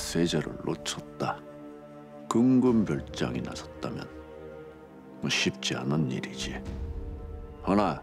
세자를 놓쳤다. 근근별장이 나섰다면 쉽지 않은 일이지. 허나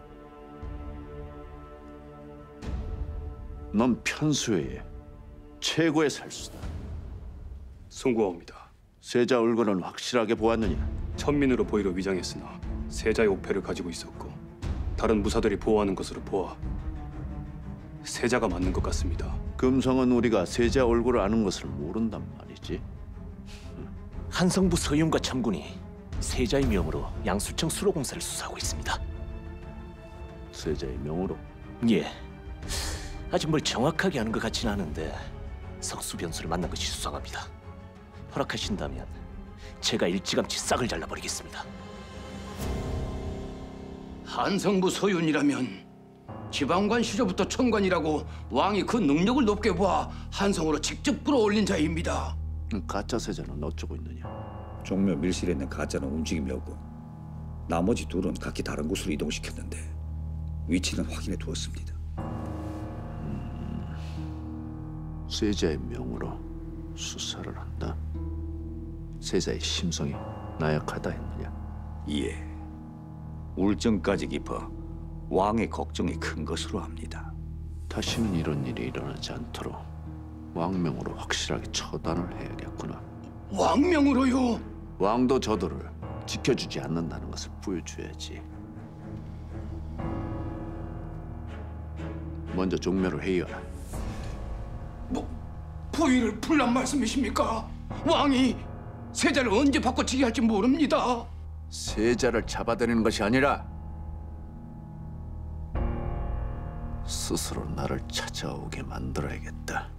넌 편수의 최고의 살수다. 송구하옵니다. 세자 얼굴은 확실하게 보았느냐? 천민으로 보이려 위장했으나 세자의 옥패를 가지고 있었고 다른 무사들이 보호하는 것으로 보아 세자가 맞는 것 같습니다. 금성은 우리가 세자 얼굴을 아는 것을 모른단 말이지. 한성부 서윤과 참군이 세자의 명으로 양수청 수로공사를 수사하고 있습니다. 세자의 명으로? 예. 아직 뭘 정확하게 아는 것 같진 않은데 석수 변수를 만난 것이 수상합니다. 허락하신다면 제가 일찌감치 싹을 잘라버리겠습니다. 한성부 소윤이라면 지방관 시절부터 천관이라고 왕이 그 능력을 높게 보아 한성으로 직접 끌어올린 자입니다. 가짜 세자는 어쩌고 있느냐? 종묘 밀실에 있는 가짜는 움직임이 없고 나머지 둘은 각기 다른 곳으로 이동시켰는데 위치는 확인해 두었습니다. 세자의 명으로 수사를 한다. 세자의 심성이 나약하다 했느냐? 예, 울정까지 깊어 왕의 걱정이 큰 것으로 압니다. 다시는 이런 일이 일어나지 않도록 왕명으로 확실하게 처단을 해야겠구나. 왕명으로요? 왕도 저들을 지켜주지 않는다는 것을 보여줘야지. 먼저 종묘를 회의하라. 부의를 풀란 말씀이십니까? 왕이 세자를 언제 바꿔치기 할지 모릅니다. 세자를 잡아들이는 것이 아니라 스스로 나를 찾아오게 만들어야겠다.